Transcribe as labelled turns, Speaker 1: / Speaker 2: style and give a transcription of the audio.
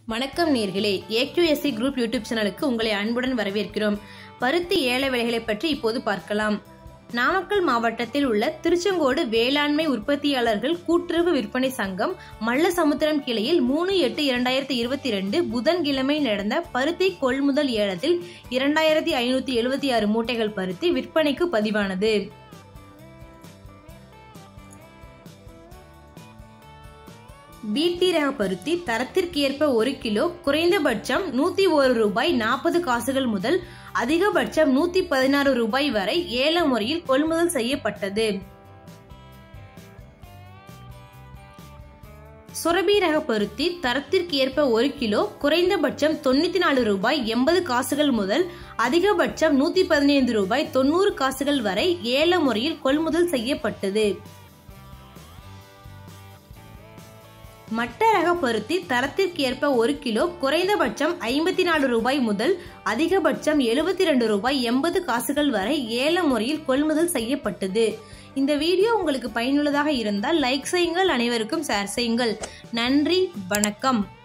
Speaker 1: வணக்கம் நேர்களே, AQSC group YouTube சேனலுக்கு உங்களை அன்புடன் வரவேற்கிறோம். பருத்தி ஏல விலைகளை பற்றி இப்போது பார்க்கலாம். நாமக்கல் மாவட்டத்தில் உள்ள திருச்செங்கோடு வேளாண்மை உற்பத்தியாளர்கள் கூட்டுறவு விற்பனை சங்கம் மல்லசமுத்திரம் கிளையில் 3/8/2022 புதன்கிழமை நடந்த பருத்தி கொள்முதல் ஏலத்தில் 2576 மூட்டைகள் பருத்தி விற்பனைக்கு பதிவானது. பிடி ரக பருத்தி தரத்திற்கு ஏற்ப 1 கிலோ குறைந்தபட்சம் 101 ரூபாய் 40 காசுகள் முதல் அதிகபட்சம் 116 ரூபாய் வரை ஏல முறையில் கொள்முதல் செய்யப்பட்டது. சுரபி ரக பருத்தி தரத்திற்கு ஏற்ப 1 கிலோ குறைந்தபட்சம் 94 ரூபாய் 80 காசுகள் முதல் அதிகபட்சம் 115 ரூபாய் 90 காசுகள் வரை ஏல முறையில் கொள்முதல் செய்யப்பட்டது. மட்ட ரக பருத்தி தரத்திற்கு ஏற்ப 1 கிலோ குறைந்தபட்சம் 54 ரூபாய் முதல் அதிகபட்சம் 72 ரூபாய் 80 காசுகள் வரை ஏல முறையில் கொள்முதல் செய்யப்பட்டது. இந்த வீடியோ உங்களுக்கு பயனுள்ளதாக இருந்தால் லைக் செய்யுங்கள், அனைவருக்கும் ஷேர் செய்யுங்கள். நன்றி, வணக்கம்.